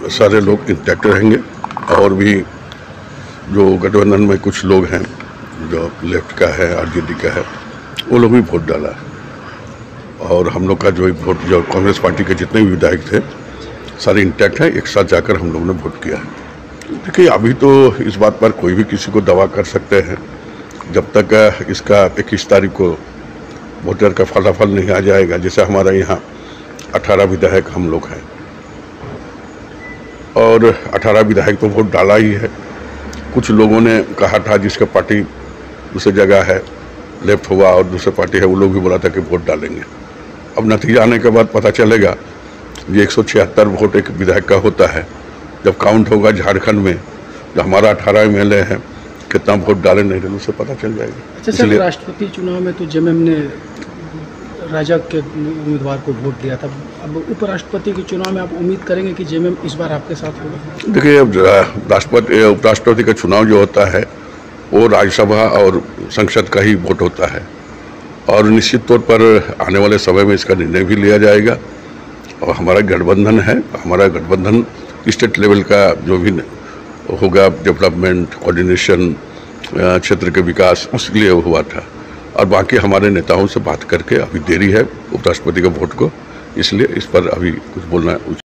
सारे लोग इंटैक्ट रहेंगे और भी जो गठबंधन में कुछ लोग हैं जो लेफ्ट का है, आरजेडी का है, वो लोग भी वोट डाला है। और हम लोग का जो वोट, जो कांग्रेस पार्टी के जितने भी विधायक थे सारे इंटैक्ट हैं, एक साथ जाकर हम लोगों ने वोट किया है। देखिए, अभी तो इस बात पर कोई भी किसी को दावा कर सकते हैं, जब तक इसका 21 तारीख को वोटर का फलाफल नहीं आ जाएगा। जैसे हमारा यहाँ 18 विधायक हम लोग हैं और 18 विधायक तो वोट डाला ही है। कुछ लोगों ने कहा था जिसका पार्टी दूसरी जगह है, लेफ्ट हुआ और दूसरी पार्टी है, वो लोग भी बोला था कि वोट डालेंगे। अब नतीजा आने के बाद पता चलेगा। ये 176 वोट एक विधायक का होता है। जब काउंट होगा झारखंड में, जो हमारा 18 MLA है, कितना वोट डाले नहीं डाले उससे पता चल जाएगा। अच्छा सर, राष्ट्रपति चुनाव में तो जेएमएम ने राजग के उम्मीदवार को वोट दिया था। अब उपराष्ट्रपति के चुनाव में आप उम्मीद करेंगे कि जेएमएम इस बार आपके साथ होगा? देखिए, अब राष्ट्रपति उपराष्ट्रपति का चुनाव जो होता है वो राज्यसभा और संसद का ही वोट होता है और निश्चित तौर पर आने वाले समय में इसका निर्णय भी लिया जाएगा। और हमारा गठबंधन है, हमारा गठबंधन स्टेट लेवल का जो भी होगा, डेवलपमेंट, कोऑर्डिनेशन, क्षेत्र के विकास, उसके लिए हुआ था। और बाकी हमारे नेताओं से बात करके अभी देरी है उपराष्ट्रपति के वोट को, इसलिए इस पर अभी कुछ बोलना